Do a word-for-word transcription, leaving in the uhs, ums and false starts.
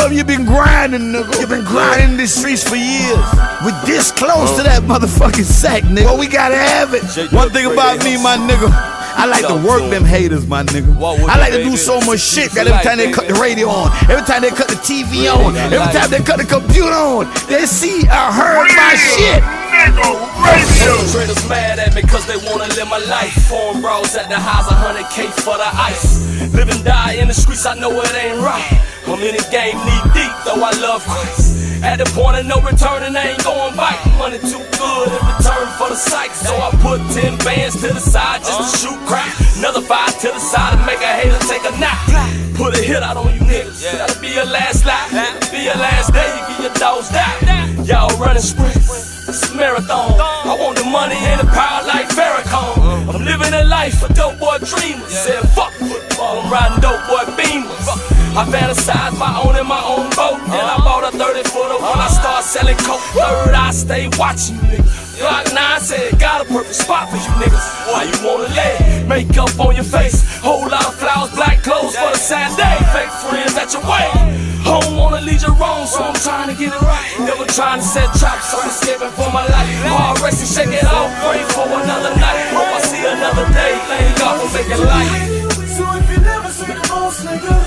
tell them you been grinding, nigga. You been grinding the streets for years. We this close to that motherfucking sack, nigga. Well, we gotta have it. One thing about me, my nigga, I like to work them haters, my nigga. I like to do so much shit that every time they cut the radio on, every time they cut the T V on, every time they cut the computer on, they see I heard my shit. Traders mad at me cause they wanna live my life. Foreign bros at the highs, a hundred K for the ice. Live and die in the streets, I know it ain't right. I'm in the game knee deep, though I love Christ. At the point of no return and I ain't going back. Money too good in return for the psych. So I put ten bands to the side just to shoot crack. Another five to the side to make a hater take a nap. Put a hit out on you niggas. That'll be your last lap. That'll be your last day. You get your dogs down. Y'all running sprints. It's a marathon. I want the money and the power like Farrakhan. I'm living a life for dope boy dreamers. Said fuck football, I'm riding dope boy beamers. I fantasize my own in my own boat. Then I bought a thirty footer when I start selling coke. Third, I stay watching you niggas. Glock nine said got a perfect spot for you niggas. Why you wanna lay? Makeup on your face, whole lot of flowers, black clothes for the sad day. Fake friends at your way. Home wanna lead you wrong, so I'm trying to get it right. Never trying to set traps, so I'm escaping for my life. Hard racing, shake it off, pray for another night. Hope I see another day. Thank God for making life. So if you never see the most nigga.